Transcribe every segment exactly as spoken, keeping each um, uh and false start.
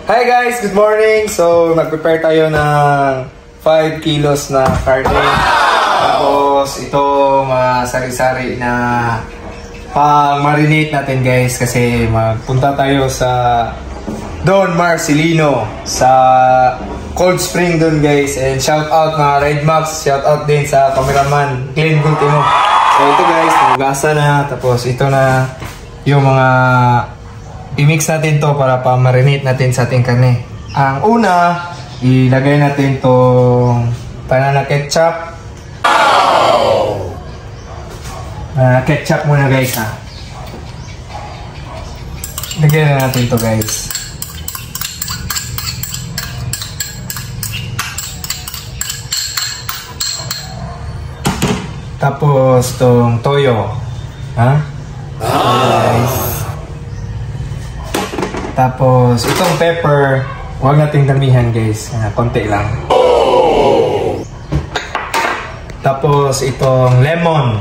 Hi guys, good morning. So, nag-prepare tayo ng five kilos na karne. Tapos, ito mga sari-sari na pang-marinate natin guys. Kasi magpunta tayo sa Don Marcelino sa Cold Spring doon guys. And shout out mga Red Max. Shout out din sa cameraman Glenn Guntino. So, ito guys, nagasa na. Tapos, ito na yung mga i-mix natin to para pa-marinate natin sa ating karne. Ang una, ilagay natin tong banana ketchup. Banana ketchup muna guys ha. Lagyan na natin to guys. Tapos tong toyo. Ha? Guys. Tapos, itong pepper, huwag nating damihan guys. Uh, konti lang. Tapos, itong lemon.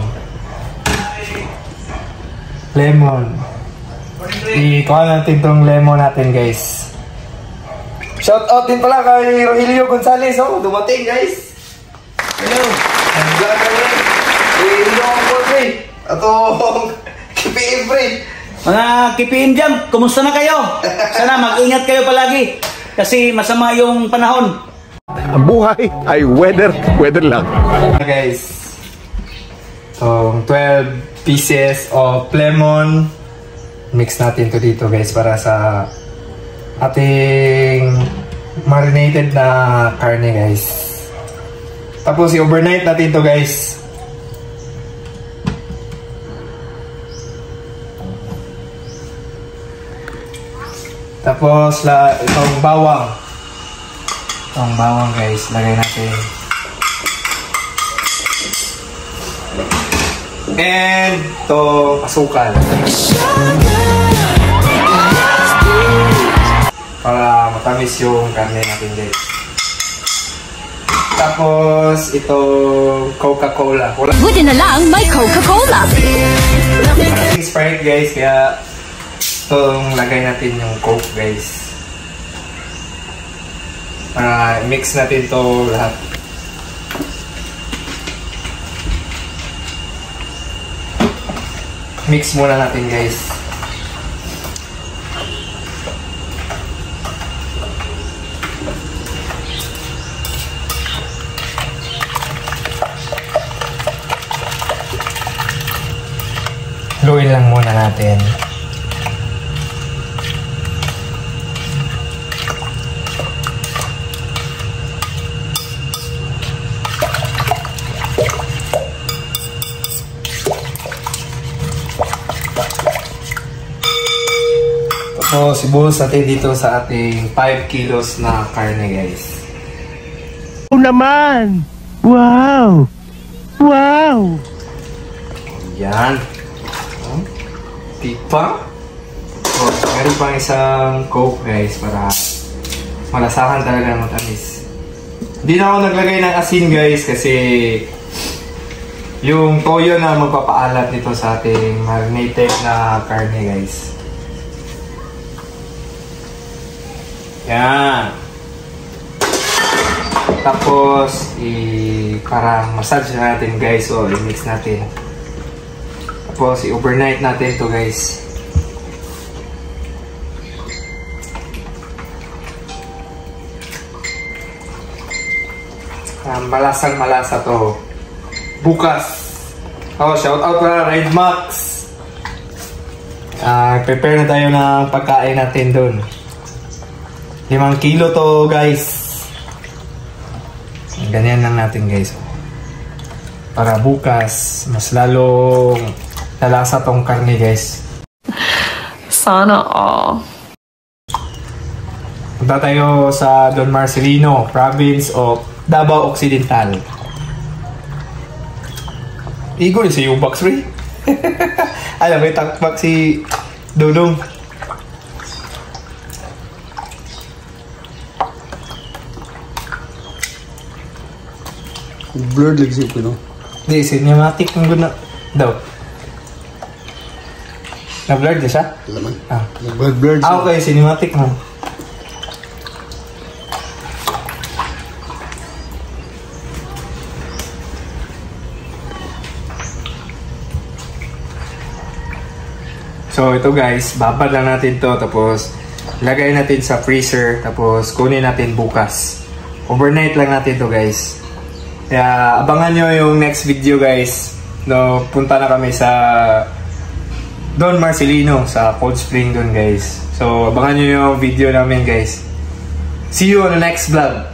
Lemon. Ikuha natin itong lemon natin guys. Shout out din pala kay Rogelio Gonzalez. Oh, dumating guys. Hello. Nag-vlog kami. Eh, hindi ako po pre. Atong K P M pre. Mga K P M dyan, kumusta na kayo? Sana mag-ingat kayo palagi kasi masama yung panahon. Ang buhay ay weather, weather lang. Guys, so twelve pieces of lemon. Mix natin to dito guys para sa ating marinated na karne guys. Tapos i-overnight natin to guys. Tapos, la, itong bawang. Itong bawang guys, lagay natin. And, itong asukal. Para matamis yung karne natin guys. Tapos, itong Coca-Cola. Buti na lang, may Coca-Cola. Sprite guys, kaya itong lagay natin yung Coke guys para mix natin to lahat. Mix muna natin guys. Haluin lang muna natin. So, sibuhos natin dito sa ating five kilos na karne guys. Oh naman! Wow! Wow! Yan. Oh, tipa. Oh, meron pang isang Coke guys para malasahan talaga matamis. Hindi na ako naglagay ng asin guys kasi yung toyo na magpapaalat nito sa ating marinated na karne guys. Yan. Tapos, i para massage natin guys. So, i-mix natin. Tapos, i-overnight natin to guys. Um, malasang malasa to. Bukas. Oh, shout out para Red Max. Uh, prepare na tayo ng pagkain natin dun. Limang kilo to guys. Ganyan lang natin guys. Para bukas, mas lalong lalasa tong karne guys. Sana all. Punta tayo sa Don Marcelino, province of Davao Occidental. Igor si Ubax Ray. Alam mo, takpak si Dudong. Blurred lagi siya no? Di, cinematic ng guna daw. Na-blurred na siya? Wala man. Ah. Blurred, blurred siya. Ah, okay, cinematic man. So ito guys, babad lang natin to, tapos lagay natin sa freezer, tapos kunin natin bukas. Overnight lang natin to guys. Kaya abangan nyo yung next video guys. No, punta na kami sa Don Marcelino, sa Cold Spring doon guys. So abangan nyo yung video namin guys. See you on the next vlog.